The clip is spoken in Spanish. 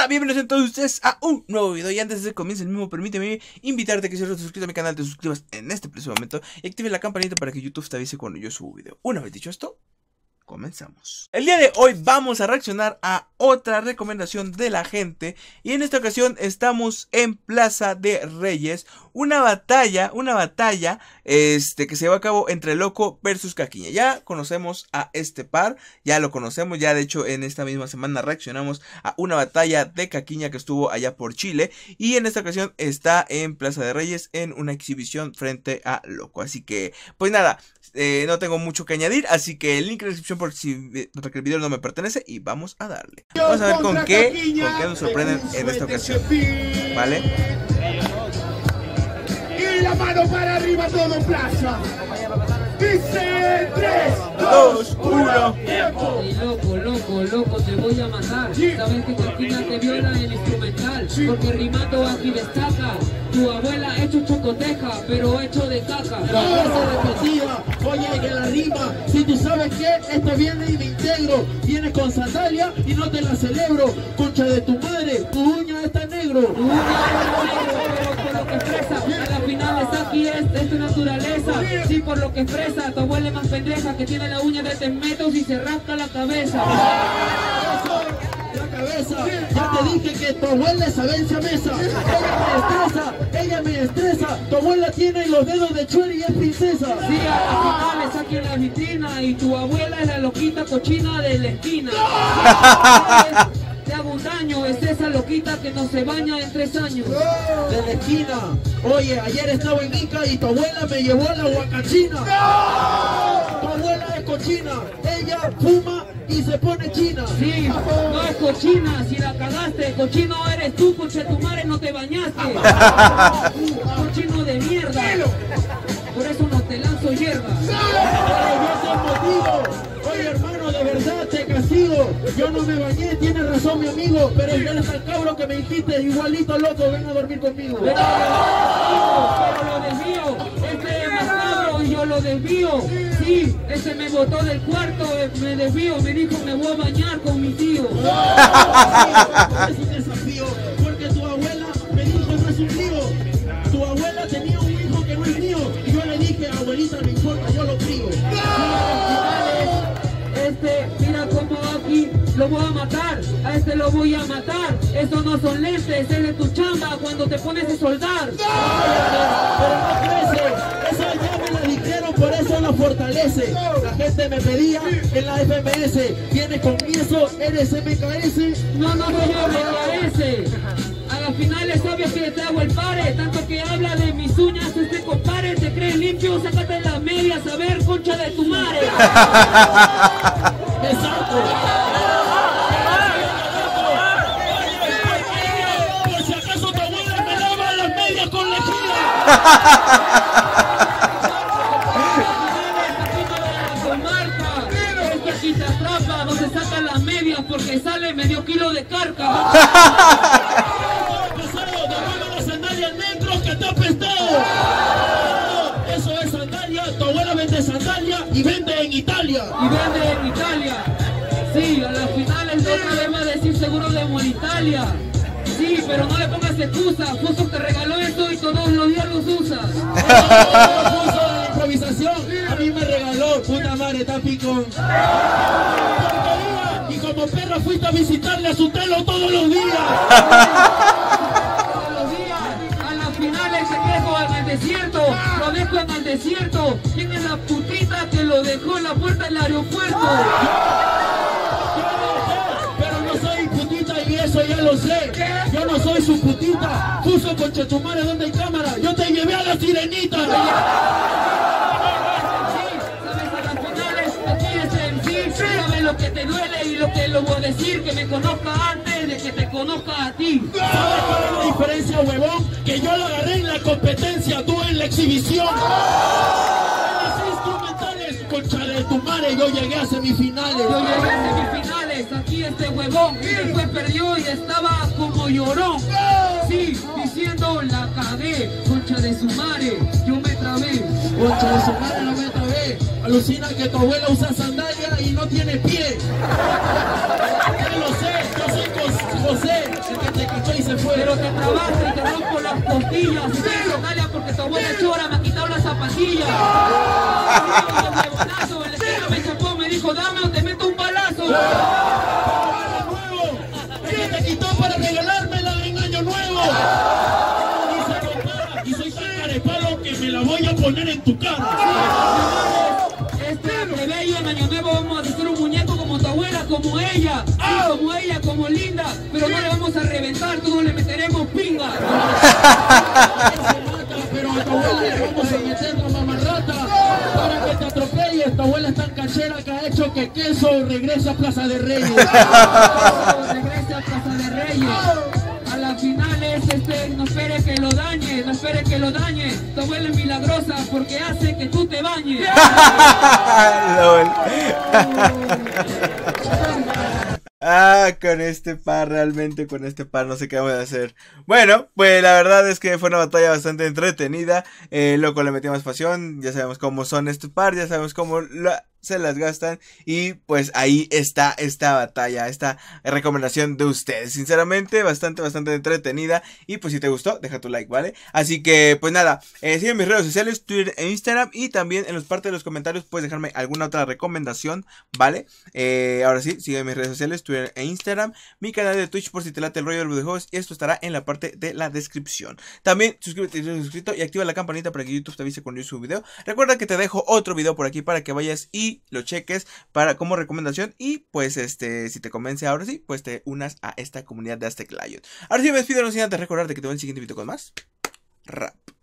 Hola, bienvenidos a todos ustedes a un nuevo video. Y antes de que comience el mismo, permíteme invitarte a que si no te suscribas a mi canal, te suscribas en este preciso momento y active la campanita para que YouTube te avise cuando yo subo video. Una vez dicho esto, comenzamos. El día de hoy vamos a reaccionar a otra recomendación de la gente. Y en esta ocasión estamos en Plaza de Reyes. Una batalla que se lleva a cabo entre Loco versus Caquiña. Ya conocemos a este par, ya lo conocemos. Ya de hecho en esta misma semana reaccionamos a una batalla de Caquiña que estuvo allá por Chile. Y en esta ocasión está en Plaza de Reyes en una exhibición frente a Loco. Así que pues nada, no tengo mucho que añadir, así que el link en la descripción por si el video no me pertenece. Y vamos a darle. Vamos a ver con qué nos sorprenden en esta ocasión, ¿vale? Y la mano para arriba todo Plaza. Dice 3, 2, 1. Tiempo. Loco, te voy a matar. Sabes que Caquiña te viola el instrumental. Porque rimando aquí destaca. Tu abuela hecho chocoteja, pero hecho de caca. La frase repetida, oye que la rima. Si tú sabes que esto viene y me integro. Vienes con sandalia y no te la celebro. Concha de tu madre, tu uña está negro. Tu uña está negro, pero por lo que expresa. A la final está aquí, es tu naturaleza. Sí, por lo que expresa, tu abuela es más pendeja. Que tiene la uña de 3 metros y se rasca la cabeza. La cabeza, ya te dije que tu abuela es Abencia Mesa. Ella me estresa. Tu abuela tiene los dedos de Chueri y es princesa. Sí, a la final está aquí en la vitrina. Y tu abuela es la loquita cochina de la esquina. Te hago un daño, es esa loquita que no se baña en 3 años. De la esquina. Oye, ayer estaba en Ica y tu abuela me llevó a la huacachina. Tu abuela es cochina. Ella fuma y se pone china. Sí, no es cochina, si la cagaste, cochino eres tú, concha tu madre, no te bañaste. Cochino de mierda, por eso no te lanzo hierba. Oye hermano, de verdad te castigo. Yo no me bañé, tiene razón mi amigo, pero eres al cabro que me dijiste, igualito loco, ven a dormir conmigo. Pero lo desvío, este es más cabro y yo lo desvío. Sí, ese me botó del cuarto, me desvío, me dijo me voy a bañar con mi tío. Es un desafío, porque tu abuela me dijo no es un lío. Tu abuela tenía un hijo que no es mío, y yo le dije, abuelita no importa, yo lo crío. Mira cómo aquí lo voy a matar, a este lo voy a matar. Estos no son lentes, es de tu chamba cuando te pones a soldar. Pero no crece, esa ya me la dijeron, por eso lo fortalece. La gente me pedía en la FMS, vienes con eso, eres MKS. No soy MKS. A la final es obvio que te hago el pare, tanto que habla de mis uñas este compare. Te crees limpio, sácate las medias, a ver, concha de tu madre. Exacto. Por si acaso tu abuela me lava las medias con lejía. Con marca, es que aquí te atrapa, no se sacan las medias porque sale medio kilo de carca. Eso es sandalia, tu abuela vende sandalia y vende en Italia. Sí, a las finales otra vez va a decir seguro de Italia. Sí, pero no le pongas excusa, Fuso te regaló esto y todos los días los usas. Fuso de la improvisación, a mí me regaló, puta madre, está picón. Y como perra fuiste a visitarle a su telo todos los días. Desierto, lo dejo en el desierto. ¿Quién es la putita que lo dejó en la puerta del aeropuerto? Pero no soy putita y eso ya lo sé. Yo no soy su putita. Puso con Chetumare donde hay cámara. Yo te llevé a la sirenita. Sabe lo que te duele y lo que lo voy a decir, que me conozca antes de que te conozca a ti. ¿Sabes cuál es la diferencia, huevón? Que yo lo agarré en la competencia, tú en la exhibición. En las instrumentales, concha de tu madre, yo llegué a semifinales. Aquí este huevón y después perdió y estaba como llorón. Sí, diciendo la cagué, concha de su madre, yo me trabé. Concha de su madre, no me trabé. Alucina que tu abuela usa sandalia y no tiene pie. Ya lo sé, yo soy José. El que te quitó y se fue. Pero te trabaste y te rompo las costillas. Y te sandalia porque tu abuela chora me ha quitado las zapatillas. En la esquina me chapó, me dijo, dame o te meto un balazo. El que te quitó para regalármela en Año Nuevo. Y se lo para. Y soy tan carepalo que me la voy a poner en tu cara. Este plebeyo en Año Nuevo vamos a hacer un muñeco como tu abuela, como ella. Sí, como ella, como linda. Pero no le vamos a reventar, todos le meteremos pinga. Pero a tu abuela le vamos a meter la mamarrata para que te atropelle. Tu abuela es tan cachera que ha hecho que queso regrese a Plaza de Reyes. Regrese a Plaza de Reyes. A las finales, no espere que lo dañe, no espere que lo dañe. Tu abuela es milagrosa porque hace que tú te bañes. Con este par, realmente con este par no sé qué vamos a hacer. Bueno, pues la verdad es que fue una batalla bastante entretenida. Loco le metió más pasión. Ya sabemos cómo son estos par, ya sabemos cómo se las gastan. Y pues ahí está esta batalla, esta recomendación de ustedes. Sinceramente, bastante entretenida. Y pues si te gustó, deja tu like, ¿vale? Así que pues nada, sigue mis redes sociales, Twitter e Instagram. Y también en las partes de los comentarios puedes dejarme alguna otra recomendación, ¿vale? Ahora sí, sigue mis redes sociales, Twitter e Instagram. Mi canal de Twitch por si te late el rollo de los videojuegos. Y esto estará en la parte de la descripción. También suscríbete si no estás suscrito y activa la campanita para que YouTube te avise cuando yo subo video. Recuerda que te dejo otro video por aquí para que vayas y lo cheques como recomendación. Y pues si te convence ahora sí, pues te unas a esta comunidad de Aztec Lion. Ahora sí me despido, no sin antes recordarte que te veo en el siguiente video con más rap.